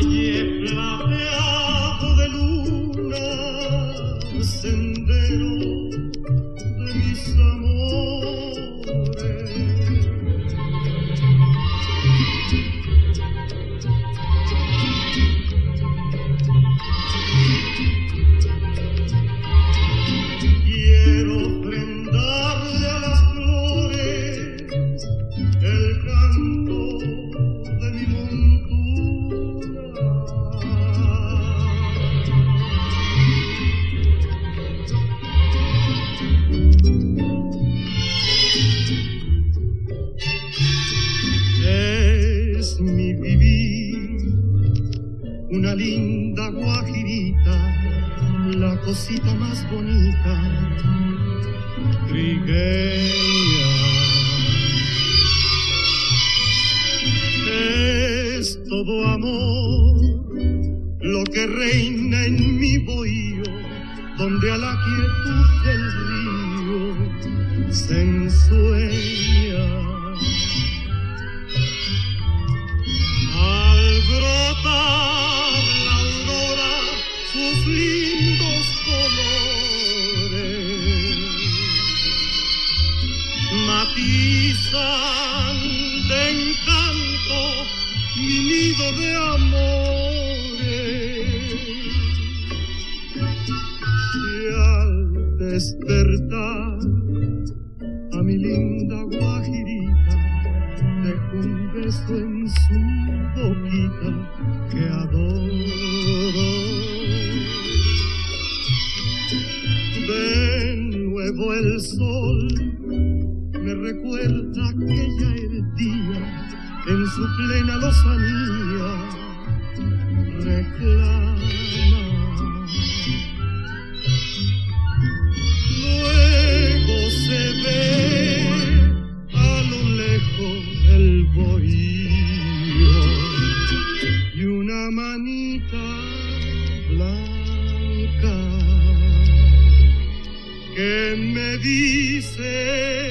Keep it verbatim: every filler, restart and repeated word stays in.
Valle plateado de luna, sendero de mis amores. Quiero ofrendarle a las flores el canto de mi montura. Es mi vivir una linda guajirita, la cosita más bonita, trigueña. Es todo amor lo que reina en mi bohío, donde a la quietud del río se ensueña. Al brotar la aurora sus lindos colores matizan de encanto mi nido de amores. Y al despertar a mi linda guajirita dejo un beso en su boquita que adoro. De nuevo el sol me recuerda aquella el día en su plena lozanía reclama. Luego se ve a lo lejos el bohío y una manita blanca que me dice